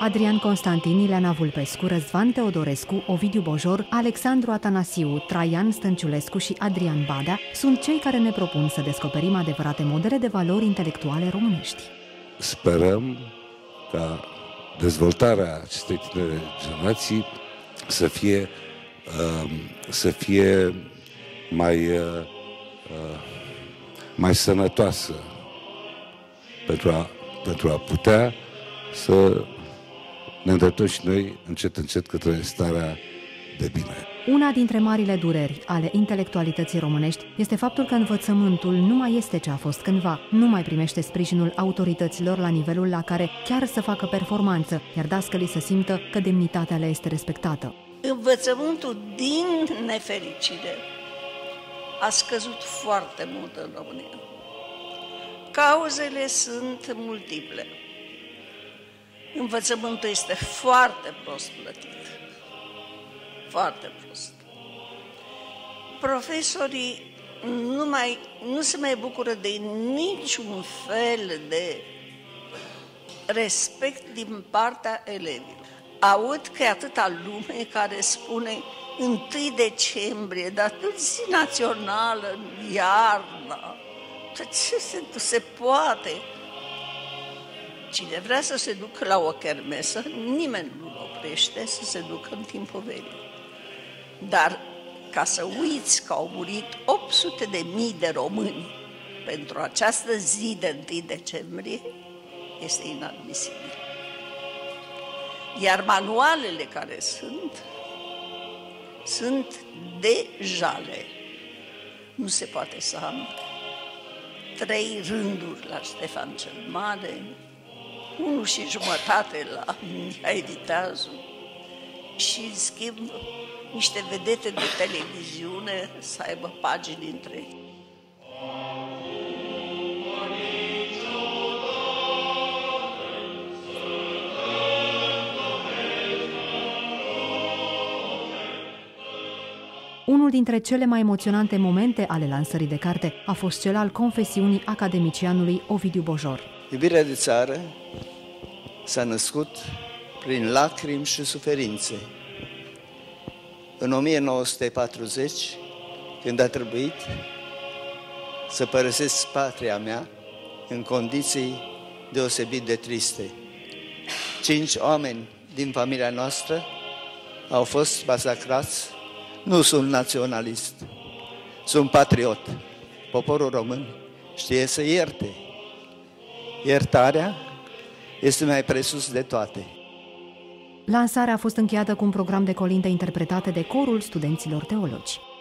Adrian Constantin, Ileana Vulpescu, Răzvan Teodorescu, Ovidiu Bojor, Alexandru Atanasiu, Traian Stănciulescu și Adrian Badea sunt cei care ne propun să descoperim adevărate modele de valori intelectuale românești. Sperăm ca dezvoltarea acestei tinere generații să fie mai sănătoasă pentru a putea să ne îndreptăm și noi încet, încet către starea de bine. Una dintre marile dureri ale intelectualității românești este faptul că învățământul nu mai este ce a fost cândva, nu mai primește sprijinul autorităților la nivelul la care chiar să facă performanță, iar dascălii să simtă că demnitatea le este respectată. Învățământul, din nefericire, a scăzut foarte mult în România. Cauzele sunt multiple. Învățământul este foarte prost plătit. Foarte prost. Profesorii nu se mai bucură de niciun fel de respect din partea elevilor. Aud că e atâta lume care spune 1 decembrie, dar tot zi națională, în iarna. Ce se poate? Cine vrea să se ducă la o kermesă, nimeni nu-l oprește să se ducă în timpul verii. Dar ca să uiți că au murit 800.000 de români pentru această zi de 1 decembrie, este inadmisibil. Iar manualele care sunt de jale. Nu se poate să am 3 rânduri la Ștefan cel Mare, 1 și jumătate la Mihai Viteazu și, în schimb, niște vedete de televiziune să aibă pagini întregi. Unul dintre cele mai emoționante momente ale lansării de carte a fost cel al confesiunii academicianului Ovidiu Bojor. Iubirea de țară s-a născut prin lacrimi și suferințe. În 1940, când a trebuit să părăsesc patria mea în condiții deosebit de triste. 5 oameni din familia noastră au fost masacrați. Nu sunt naționalist, sunt patriot. Poporul român știe să ierte. Iertarea este mai presus de toate. Lansarea a fost încheiată cu un program de colinde interpretate de corul studenților teologi.